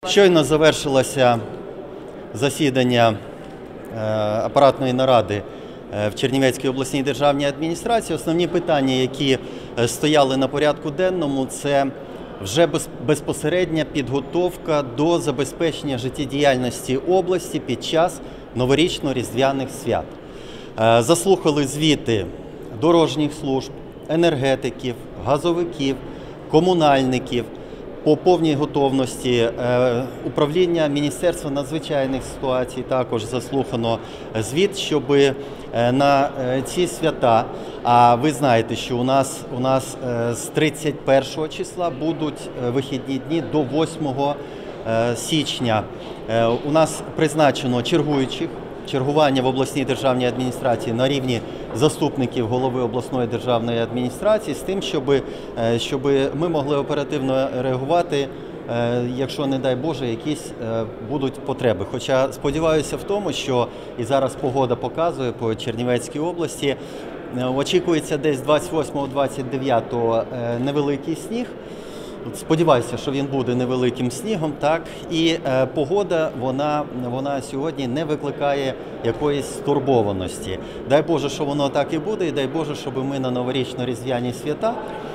Щойно завершилося засідання апаратної наради в Чернівецькій обласній державній адміністрації. Основні питання, які стояли на порядку денному, це вже безпосередня підготовка до забезпечення життєдіяльності області під час новорічно-різдвяних свят. Заслухали звіти дорожніх служб, енергетиків, газовиків, комунальників по повній готовності. Управління Міністерства надзвичайних ситуацій також заслухано звіт, щоб на ці свята, а ви знаєте, що у нас з 31 числа будуть вихідні дні до 8 січня. У нас призначено чергування в обласній державній адміністрації на рівні заступників голови обласної державної адміністрації з тим, щоб ми могли оперативно реагувати, якщо, не дай Боже, якісь будуть потреби. Хоча сподіваюся в тому, що і зараз погода показує по Чернівецькій області, очікується десь 28-29 невеликий сніг. Сподіваюся, що він буде невеликим снігом, так, і погода, вона сьогодні не викликає якоїсь стурбованості. Дай Боже, що воно так і буде, і дай Боже, щоб ми на новорічно-різдвяні свята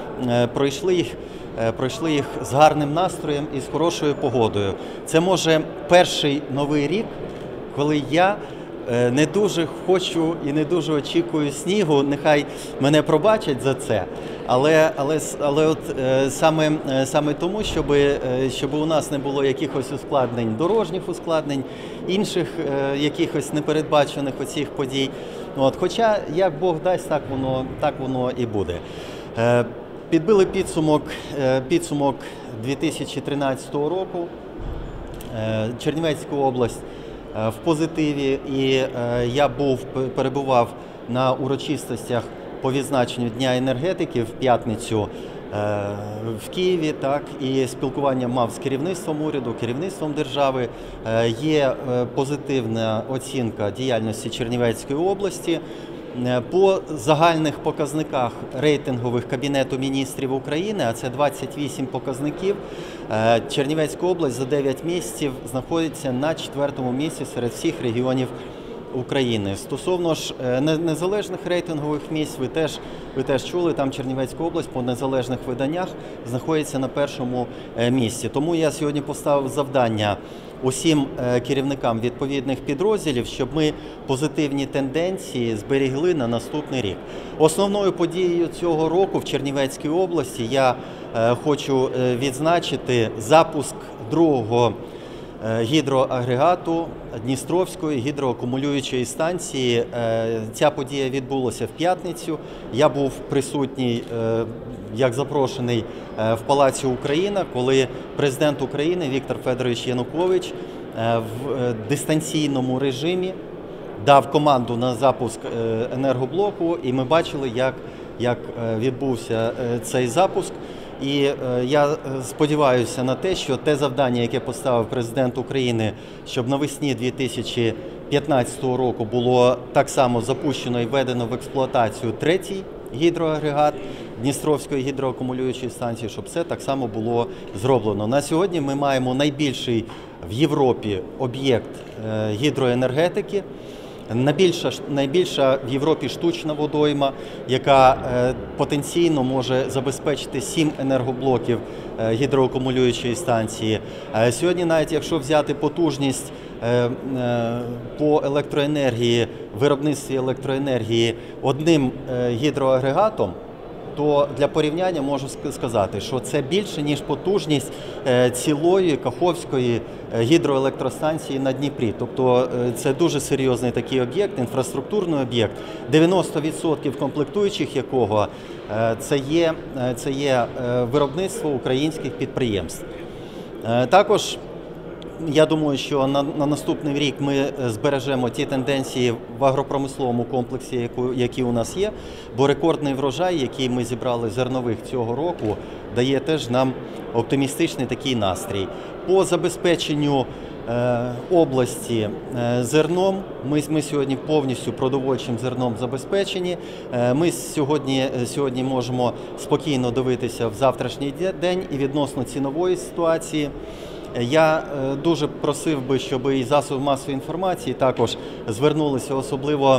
пройшли їх з гарним настроєм і з хорошою погодою. Це, може, перший новий рік, коли я не дуже хочу і не дуже очікую снігу, нехай мене пробачать за це, але от саме тому, щоб у нас не було якихось ускладнень, дорожніх ускладнень, інших якихось непередбачених оцих подій. От, хоча, як Бог дасть, так воно і буде. Підбили підсумок 2013 року. Чернівецька область в позитиві, і я перебував на урочистостях по відзначенню Дня енергетики в п'ятницю в Києві, так, і спілкування мав з керівництвом уряду, керівництвом держави. Є позитивна оцінка діяльності Чернівецької області. По загальних показниках рейтингових Кабінету міністрів України, а це 28 показників, Чернівецька область за 9 місяців знаходиться на 4-му місці серед всіх регіонів України. Стосовно ж незалежних рейтингових місць, ви теж чули, там Чернівецька область по незалежних виданнях знаходиться на 1-му місці. Тому я сьогодні поставив завдання усім керівникам відповідних підрозділів, щоб ми позитивні тенденції зберігли на наступний рік. Основною подією цього року в Чернівецькій області я хочу відзначити запуск другого гідроагрегату Дністровської гідроакумулюючої станції. Ця подія відбулася в п'ятницю. Я був присутній як запрошений в Палаці Україна, коли президент України Віктор Федорович Янукович в дистанційному режимі дав команду на запуск енергоблоку, і ми бачили, як відбувся цей запуск. І я сподіваюся на те, що те завдання, яке поставив президент України, щоб навесні 2015 року було так само запущено і введено в експлуатацію третій гідроагрегат Дністровської гідроакумулюючої станції, щоб це так само було зроблено. На сьогодні ми маємо найбільший в Європі об'єкт гідроенергетики, найбільша в Європі штучна водойма, яка потенційно може забезпечити 7 енергоблоків гідроакумулюючої станції. Сьогодні, навіть якщо взяти потужність по електроенергії, виробництві електроенергії одним гідроагрегатом, то для порівняння можу сказати, що це більше, ніж потужність цілої Каховської гідроелектростанції на Дніпрі. Тобто це дуже серйозний такий об'єкт, інфраструктурний об'єкт, 90% комплектуючих якого це є виробництво українських підприємств. Також я думаю, що на наступний рік ми збережемо ті тенденції в агропромисловому комплексі, які у нас є, бо рекордний врожай, який ми зібрали зернових цього року, дає теж нам оптимістичний такий настрій. По забезпеченню області зерном, ми сьогодні повністю продовольчим зерном забезпечені. Ми сьогодні можемо спокійно дивитися в завтрашній день і відносно цінової ситуації. Я дуже просив би, щоб і засоби масової інформації також звернулися особливо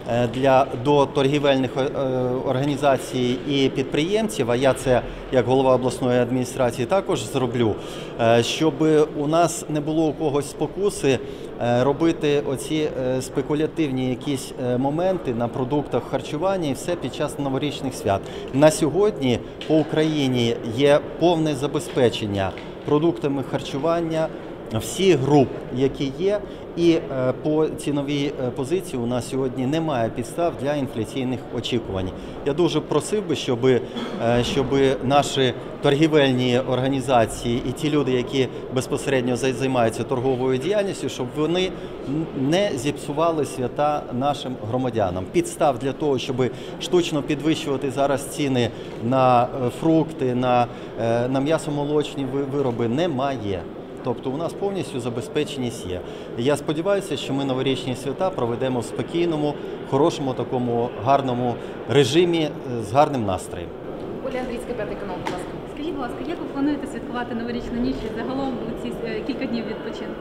до торгівельних організацій і підприємців, а я це як голова обласної адміністрації також зроблю, щоб у нас не було у когось спокуси робити оці спекулятивні якісь моменти на продуктах харчування і все під час новорічних свят. На сьогодні по Україні є повне забезпечення продуктами харчування всіх груп, які є, і по ціновій позиції у нас сьогодні немає підстав для інфляційних очікувань. Я дуже просив би, щоб наші торгівельні організації і ті люди, які безпосередньо займаються торговою діяльністю, щоб вони не зіпсували свята нашим громадянам. Підстав для того, щоб штучно підвищувати зараз ціни на фрукти, на м'ясомолочні вироби, немає. Тобто у нас повністю забезпеченість є. Я сподіваюся, що ми новорічні свята проведемо в спокійному, хорошому, такому гарному режимі з гарним настроєм. Оля Андрійська, П'ятий канал, будь ласка. Скажіть, будь ласка, як ви плануєте святкувати новорічну ніч і загалом у ці кілька днів відпочинку?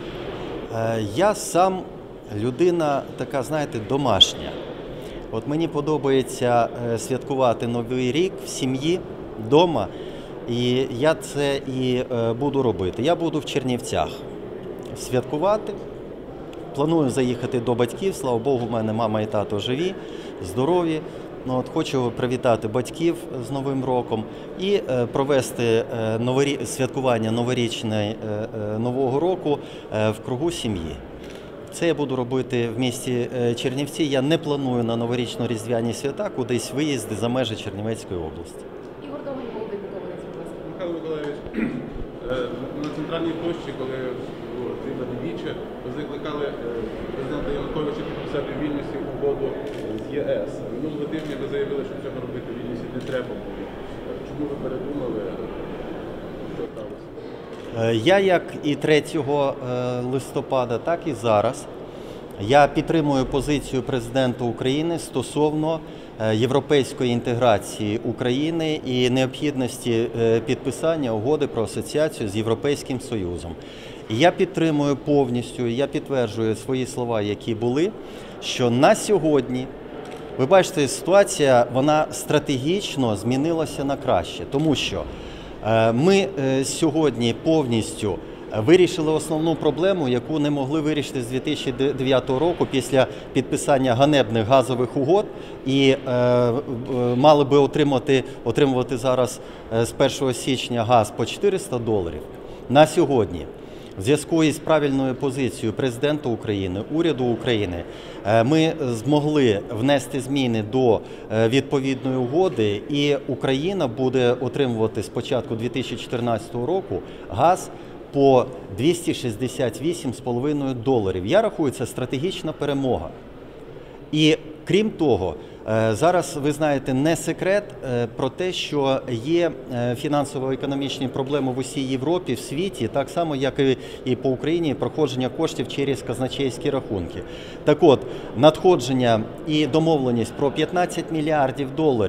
Я сам людина така, знаєте, домашня. От мені подобається святкувати Новий рік в сім'ї, вдома. І я це і буду робити. Я буду в Чернівцях святкувати. Планую заїхати до батьків. Слава Богу, в мене мама і тато живі, здорові. Хочу привітати батьків з Новим роком і провести святкування новорічне Нового року в кругу сім'ї. Це я буду робити в місті Чернівці. Я не планую на новорічно-різдвяні свята кудись виїзди за межі Чернівецької області. Михайло Миколаївич, на центральній площі, коли Рівна Дівіча, ви закликали президента Януковича підписати в Вільнюсі угоду з ЄС. Минулого тижня ви заявили, що цього робити в Вільнюсі не треба було. Чому ви передумали? Що сталося? Я, як і 3 листопада, так і зараз, я підтримую позицію президента України стосовно європейської інтеграції України і необхідності підписання угоди про асоціацію з Європейським Союзом. Я підтримую повністю, я підтверджую свої слова, які були, що на сьогодні, ви бачите, ситуація, вона стратегічно змінилася на краще, тому що ми сьогодні повністю вирішили основну проблему, яку не могли вирішити з 2009 року після підписання ганебних газових угод і мали би отримувати зараз з 1 січня газ по $400. На сьогодні, в зв'язку із правильною позицією президента України, уряду України, ми змогли внести зміни до відповідної угоди, і Україна буде отримувати з початку 2014 року газ по $268,5. Я рахую, це стратегічна перемога. І крім того, зараз, ви знаєте, не секрет про те, що є фінансово-економічні проблеми в усій Європі, в світі, так само, як і по Україні, проходження коштів через казначейські рахунки. Так от, надходження і домовленість про $15 мільярдів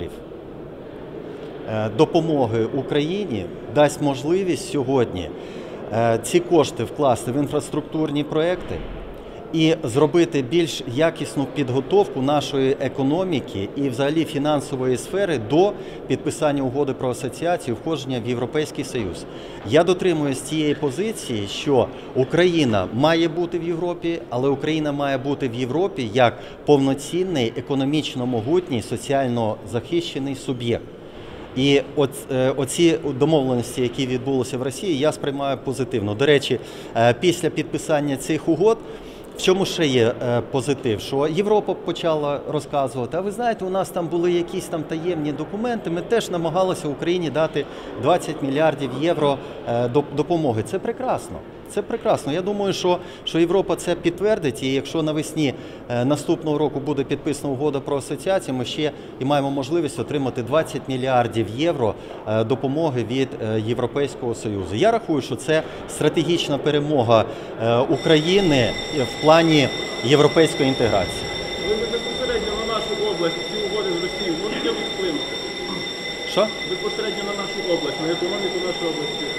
допомоги Україні дасть можливість сьогодні ці кошти вкласти в інфраструктурні проекти і зробити більш якісну підготовку нашої економіки і взагалі фінансової сфери до підписання угоди про асоціацію, входження в Європейський Союз. Я дотримуюсь цієї позиції, що Україна має бути в Європі, але Україна має бути в Європі як повноцінний, економічно могутній, соціально захищений суб'єкт. І оці домовленості, які відбулися в Росії, я сприймаю позитивно. До речі, після підписання цих угод, в чому ще є позитив? Що Європа почала розказувати, а ви знаєте, у нас там були якісь там таємні документи, ми теж намагалися Україні дати 20 мільярдів євро допомоги. Це прекрасно. Це прекрасно. Я думаю, що Європа це підтвердить, і якщо навесні наступного року буде підписана угода про асоціацію, ми ще і маємо можливість отримати 20 мільярдів євро допомоги від Європейського Союзу. Я рахую, що це стратегічна перемога України в плані європейської інтеграції. Ви безпосередньо на нашу область ці угоди з Росією можуть якось вплинути? Що? Безпосередньо на нашу область, на економіку нашої області.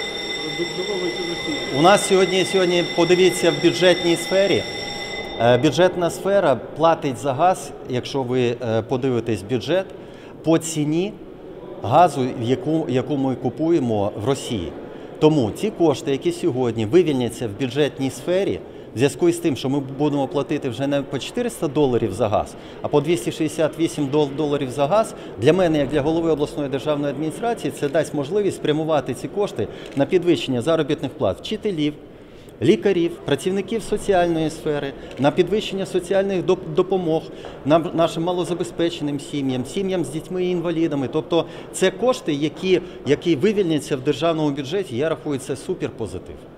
дорогою з Росії. У нас сьогодні подивіться в бюджетній сфері. Бюджетна сфера платить за газ, якщо ви подивитесь бюджет, по ціні газу, яку ми купуємо в Росії. Тому ці кошти, які сьогодні вивільняться в бюджетній сфері, в зв'язку з тим, що ми будемо платити вже не по $400 за газ, а по $268 за газ, для мене, як для голови обласної державної адміністрації, це дасть можливість спрямувати ці кошти на підвищення заробітних плат вчителів, лікарів, працівників соціальної сфери, на підвищення соціальних допомог нашим малозабезпеченим сім'ям, сім'ям з дітьми і інвалідами. Тобто це кошти, які вивільняться в державному бюджеті, я рахую, це суперпозитив.